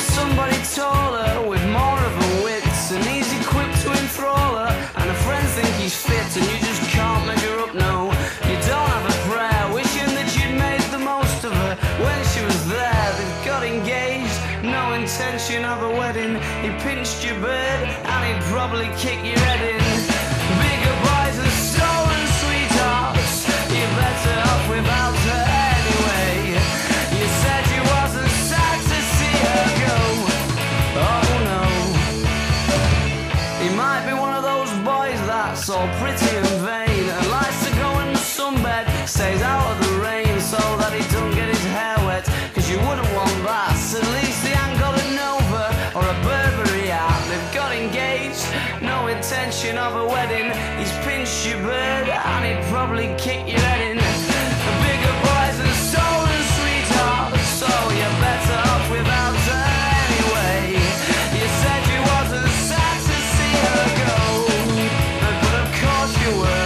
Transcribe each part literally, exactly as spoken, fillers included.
somebody taller with more of a wits, and he's equipped to enthrall her, and her friends think he's fit, and you just can't measure up, no. You don't have a prayer wishing that you'd made the most of her when she was there. They've got engaged, no intention of a wedding. He pinched your bird and he'd probably kick your head in. Bigger boys and stolen sweethearts, you're better off without her anyway. You said you wasn't sad to see her go. Oh no. He might be one of those boys that's all pretty and vain, and likes to go in the sunbed, stays out of the rain so that he don't get his hair wet. Cause you wouldn't want that, at least they ain't got a Nova or a Burberry hat. They've got engaged, no intention of a wedding. He's pinched your bird and he'd probably kick your head in. The bigger boys and stolen sweethearts, so you're better off without her anyway. You said you wasn't sad to see her go, but of course you were.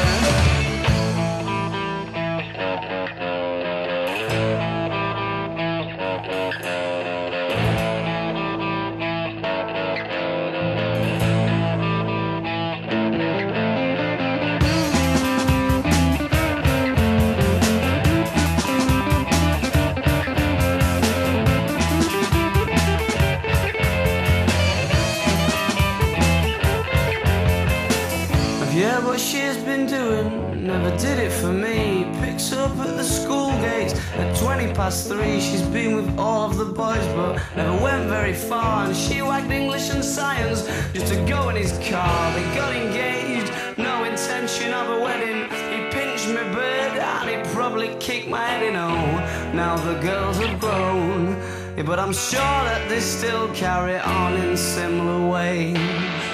Yeah, what she's been doing never did it for me. Picks up at the school gates at twenty past three. She's been with all of the boys but never went very far, and she whacked English and science just to go in his car. They got engaged, no intention of a wedding. He pinched my bird and he probably kicked my head in. Oh, now the girls have grown, yeah, but I'm sure that they still carry on in similar ways.